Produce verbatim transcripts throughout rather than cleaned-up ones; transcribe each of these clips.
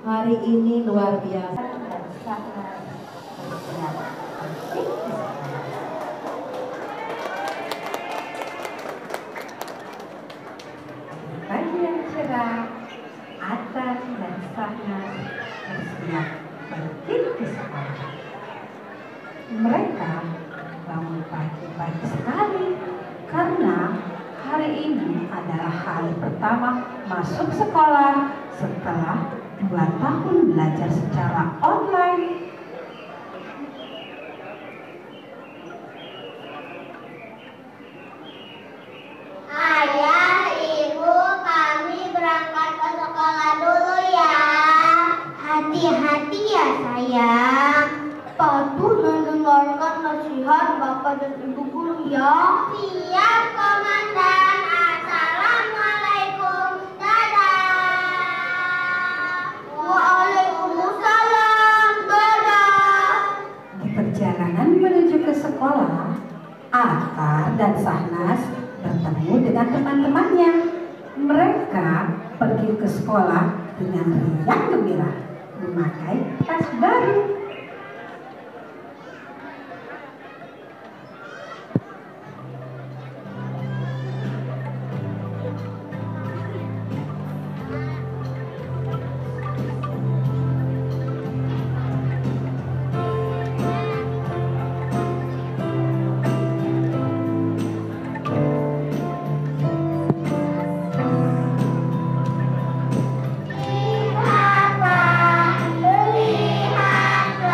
Hari ini luar biasa. Pagi yang cerah, Atas dan Sahnas bersiap pergi ke sekolah. Mereka bangun pagi-pagi sekali karena hari ini adalah hari pertama masuk sekolah setelah dua tahun belajar secara online. Ayah, ibu, kami berangkat ke sekolah dulu ya. Hati-hati ya sayang. Patuh dan dengarkan nasihat bapak dan ibu guru ya. Siap komandan. Assalamualaikum. Dadah. Waalaikumsalam. Dadah. Di perjalanan menuju ke sekolah, Atar dan Sahnas bertemu dengan teman-temannya. Mereka pergi ke sekolah dengan riang gembira, memakai tas baru. Lihatlah, lihatlah.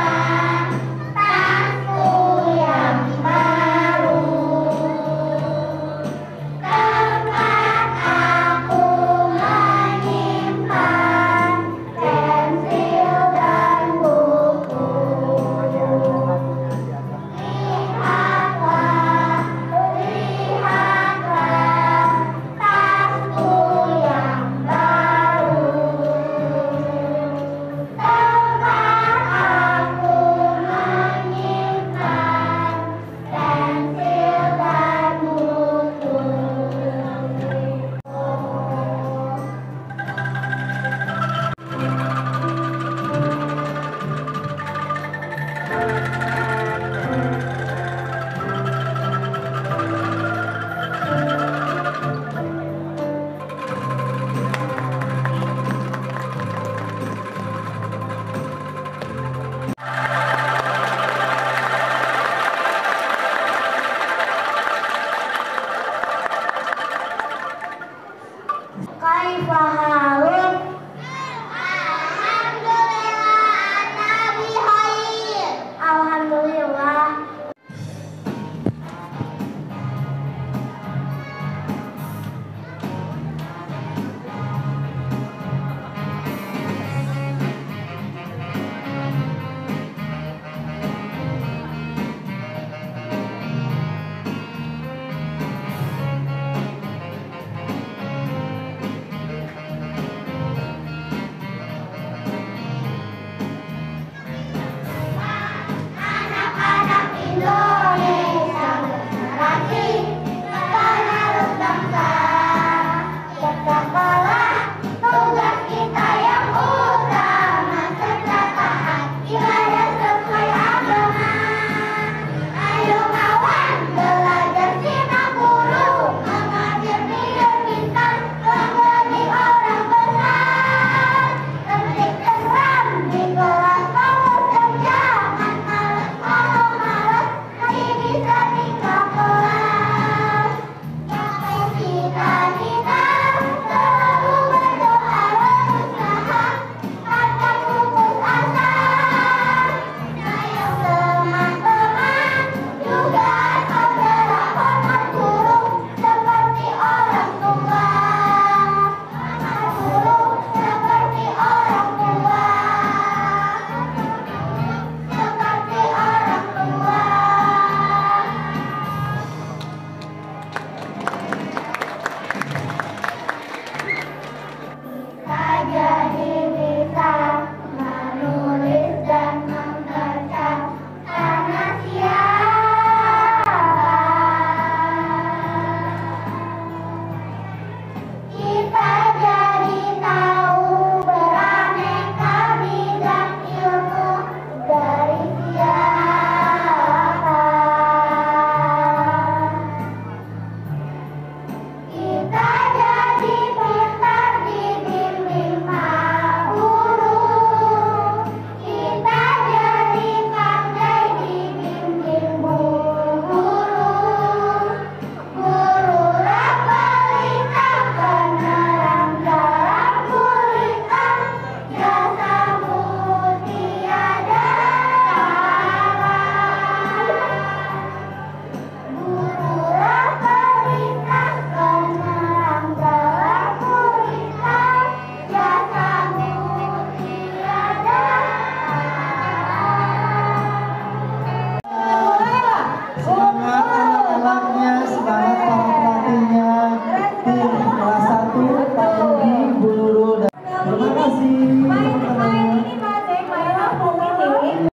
teman-teman.